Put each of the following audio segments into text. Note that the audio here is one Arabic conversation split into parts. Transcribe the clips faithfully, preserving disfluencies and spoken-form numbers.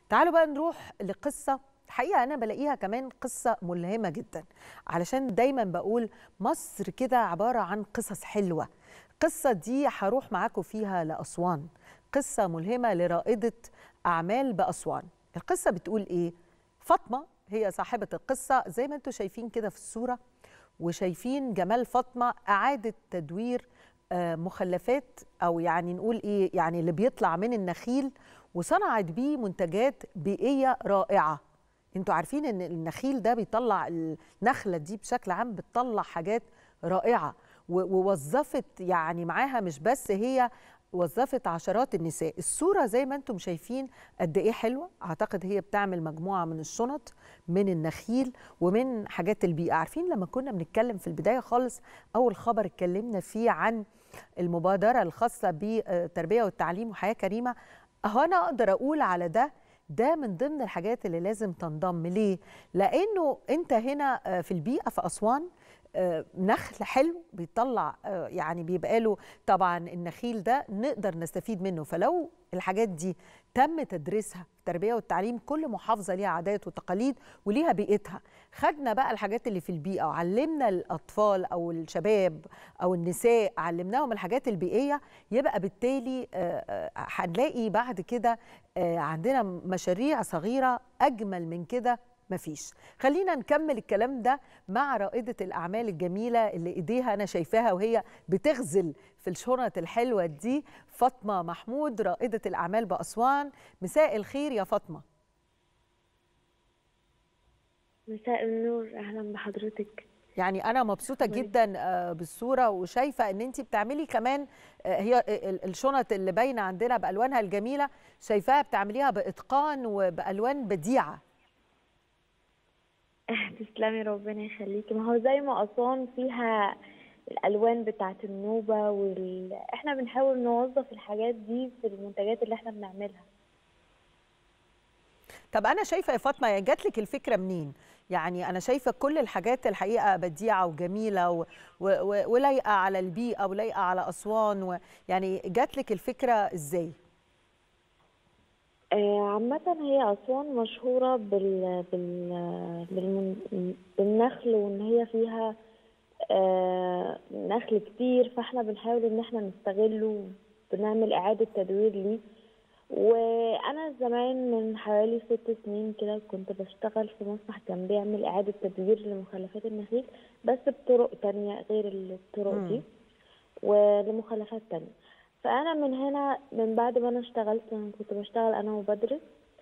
تعالوا بقى نروح لقصة حقيقة أنا بلاقيها كمان قصة ملهمة جدا، علشان دايما بقول مصر كده عبارة عن قصص حلوة. القصة دي هروح معاكم فيها لأسوان، قصة ملهمة لرائدة أعمال بأسوان. القصة بتقول إيه؟ فاطمة هي صاحبة القصة زي ما انتم شايفين كده في الصورة، وشايفين جمال فاطمة أعادت تدوير مخلفات أو يعني نقول إيه، يعني اللي بيطلع من النخيل، وصنعت بيه منتجات بيئية رائعة. انتوا عارفين ان النخيل ده بيطلع، النخلة دي بشكل عام بتطلع حاجات رائعة، ووظفت يعني معاها مش بس هي، وظفت عشرات النساء. الصورة زي ما انتم شايفين قد ايه حلوة. اعتقد هي بتعمل مجموعة من الشنط من النخيل ومن حاجات البيئة. عارفين لما كنا بنتكلم في البداية خالص، اول خبر اتكلمنا فيه عن المبادرة الخاصة بالتربية والتعليم وحياة كريمة، اهو انا اقدر اقول على ده ده من ضمن الحاجات اللي لازم تنضم. ليه؟ لانه انت هنا في البيئة في أسوان نخل حلو بيطلع، يعني بيبقى له طبعا النخيل ده نقدر نستفيد منه. فلو الحاجات دي تم تدريسها في التربية والتعليم، كل محافظة ليها عادات وتقاليد وليها بيئتها. خدنا بقى الحاجات اللي في البيئة وعلمنا الأطفال أو الشباب أو النساء، علمناهم الحاجات البيئية، يبقى بالتالي هنلاقي بعد كده عندنا مشاريع صغيرة أجمل من كده مفيش. خلينا نكمل الكلام ده مع رائدة الأعمال الجميلة اللي إيديها أنا شايفاها وهي بتغزل في الشنط الحلوة دي، فاطمة محمود رائدة الأعمال بأسوان. مساء الخير يا فاطمة. مساء النور، أهلا بحضرتك. يعني أنا مبسوطة جدا بالصورة، وشايفة أن أنت بتعملي كمان هي الشنط اللي باينة عندنا بألوانها الجميلة، شايفاها بتعمليها بإتقان وبألوان بديعة. تسلمي، ربنا يخليكي. ما هو زي ما أسوان فيها الألوان بتاعة النوبة وال... احنا بنحاول نوظف الحاجات دي في المنتجات اللي احنا بنعملها. طب أنا شايفة يا فاطمة، يعني جات لك الفكرة منين؟ يعني أنا شايفة كل الحاجات الحقيقة بديعة وجميلة و... و... ولايقة على البيئة ولايقة على أسوان و... يعني جات لك الفكرة إزاي؟ آه عامة هي أسوان مشهورة بال... بال... بالمن... بالنخل، وإن هي فيها آه نخل كتير، فاحنا بنحاول إن احنا نستغله، بنعمل إعادة تدوير ليه. وانا زمان من حوالي ست سنين كده كنت بشتغل في مصنع كان بيعمل اعادة تدوير لمخلفات النخيل، بس بطرق تانية غير الطرق دي ولمخلفات تانية. فانا من هنا، من بعد ما انا اشتغلت، انا كنت بشتغل انا وبدرس،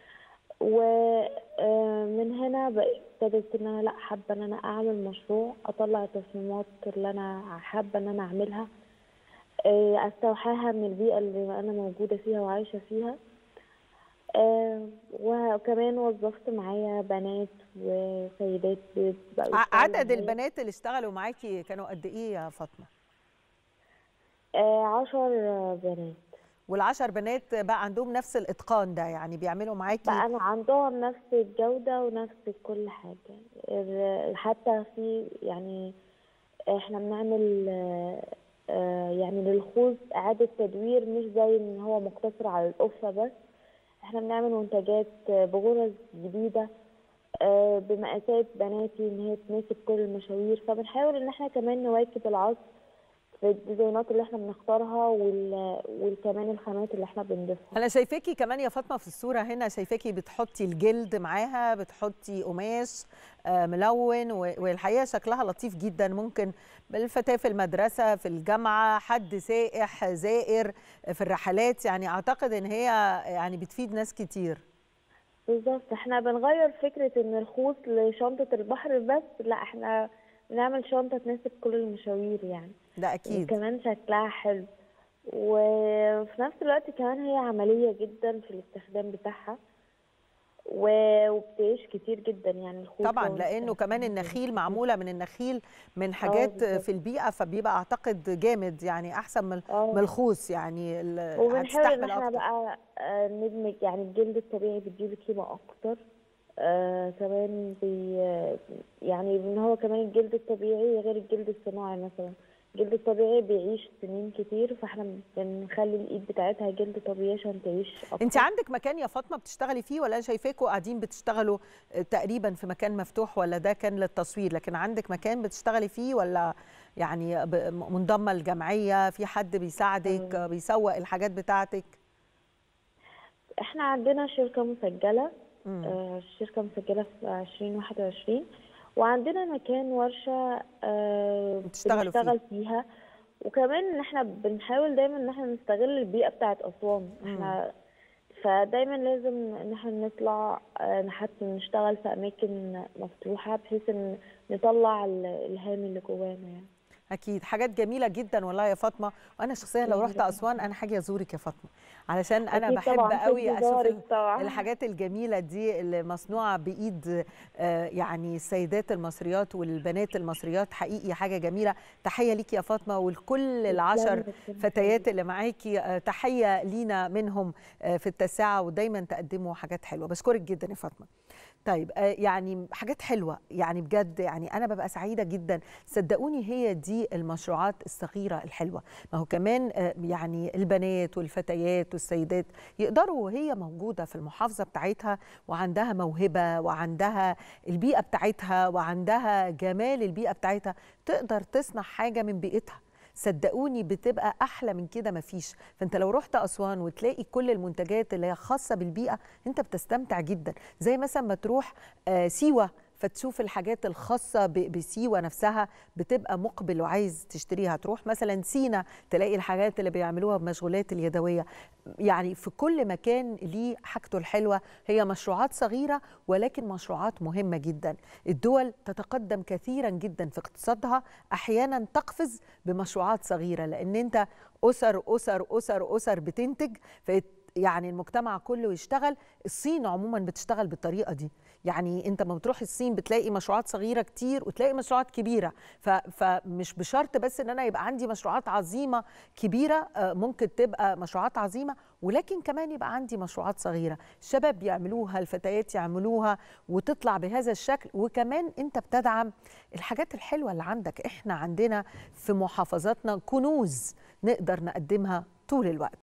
ومن هنا ابتديت ان انا لا حابه ان انا اعمل مشروع، اطلع التصميمات اللي انا حابه ان انا اعملها، استوحاها من البيئة اللي أنا موجودة فيها وعايشة فيها. أه وكمان وظفت معايا بنات وسيدات بقوا عدد البنات اللي اشتغلوا معاكي كانوا قد إيه يا فاطمة؟ أه عشر بنات. والعشر بنات بقى عندهم نفس الإتقان ده، يعني بيعملوا معاكي بقى أنا عندهم نفس الجودة ونفس كل حاجة، حتى في يعني احنا بنعمل أه يعني للخوذ إعادة تدوير، مش زي إن هو مقتصر على القفة بس. احنا بنعمل منتجات بغرز جديدة بمقاسات بناتي ان هي تناسب كل المشاوير، فبنحاول ان احنا كمان نواكب العصر في الديزاينات اللي احنا بنختارها وكمان الخامات اللي احنا بنضيفها. انا شايفاكي كمان يا فاطمه في الصوره هنا، شايفاكي بتحطي الجلد معاها، بتحطي قماش ملون، والحقيقه شكلها لطيف جدا. ممكن الفتاه في المدرسه، في الجامعه، حد سائح زائر في الرحلات، يعني اعتقد ان هي يعني بتفيد ناس كتير. بالظبط، احنا بنغير فكره ان الخوص لشنطه البحر بس، لا احنا بنعمل شنطه تناسب كل المشاوير يعني. ده اكيد. وكمان شكلها حلو، وفي نفس الوقت كمان هي عمليه جدا في الاستخدام بتاعها، وبتعيش كتير جدا يعني الخوص. طبعا لانه كمان النخيل معموله من النخيل من حاجات في البيئه، فبيبقى اعتقد جامد، يعني احسن من من الخوص، يعني وبنحاول ان هتستحمل احنا اكتر. بقى ندمج يعني الجلد الطبيعي بيديله قيمه اكتر. آه كمان بي يعني ان هو كمان الجلد الطبيعي غير الجلد الصناعي مثلا. الجلد الطبيعي بيعيش سنين كتير، فاحنا بنخلي الايد بتاعتها جلد طبيعي عشان تعيش اكتر. انت عندك مكان يا فاطمه بتشتغلي فيه، ولا انا شايفاكوا قاعدين بتشتغلوا تقريبا في مكان مفتوح، ولا ده كان للتصوير؟ لكن عندك مكان بتشتغلي فيه، ولا يعني منضمه لجمعيه، في حد بيساعدك بيسوق الحاجات بتاعتك؟ احنا عندنا شركه مسجله، آه الشركه مسجله في ألفين وواحد وعشرين، وعندنا مكان ورشه آه بنشتغل فيه. فيها، وكمان ان احنا بنحاول دايما ان احنا نستغل البيئه بتاعه اسوان. احنا فدايما لازم ان احنا نطلع حتى نشتغل في اماكن مفتوحه بحيث ان نطلع الهام اللي جوانا يعني. اكيد حاجات جميله جدا والله يا فاطمه، وانا شخصيا لو رحت اسوان انا حاجه ازورك يا فاطمه، علشان انا بحب قوي اشوف الحاجات الجميله دي اللي مصنوعه بايد يعني السيدات المصريات والبنات المصريات. حقيقي حاجه جميله. تحيه ليكي يا فاطمه ولكل العشر فتيات اللي معاكي، تحيه لينا منهم في التاسعه، ودايما تقدموا حاجات حلوه. بشكرك جدا يا فاطمه. طيب يعني حاجات حلوه يعني بجد، يعني انا ببقى سعيده جدا. صدقوني هي دي المشروعات الصغيره الحلوه. ما هو كمان يعني البنات والفتيات والسيدات يقدروا وهي موجوده في المحافظه بتاعتها وعندها موهبه وعندها البيئه بتاعتها وعندها جمال البيئه بتاعتها، تقدر تصنع حاجه من بيئتها. صدقوني بتبقى احلى من كده مفيش. فانت لو رحت اسوان وتلاقي كل المنتجات اللي هي خاصه بالبيئه، انت بتستمتع جدا. زي مثلا ما تروح آه سيوه فتشوف الحاجات الخاصه بسيوه نفسها، بتبقى مقبل وعايز تشتريها. تروح مثلا سينا تلاقي الحاجات اللي بيعملوها بمشغولات اليدويه. يعني في كل مكان ليه حاجته الحلوه. هي مشروعات صغيره ولكن مشروعات مهمه جدا. الدول تتقدم كثيرا جدا في اقتصادها، احيانا تقفز بمشروعات صغيره، لان انت اسر اسر اسر اسر بتنتج، يعني المجتمع كله يشتغل. الصين عموما بتشتغل بالطريقه دي. يعني انت لما بتروح الصين بتلاقي مشروعات صغيره كتير وتلاقي مشروعات كبيره. فمش بشرط بس ان انا يبقى عندي مشروعات عظيمه كبيره، ممكن تبقى مشروعات عظيمه ولكن كمان يبقى عندي مشروعات صغيره الشباب يعملوها، الفتيات يعملوها، وتطلع بهذا الشكل. وكمان انت بتدعم الحاجات الحلوه اللي عندك. احنا عندنا في محافظاتنا كنوز نقدر نقدمها طول الوقت.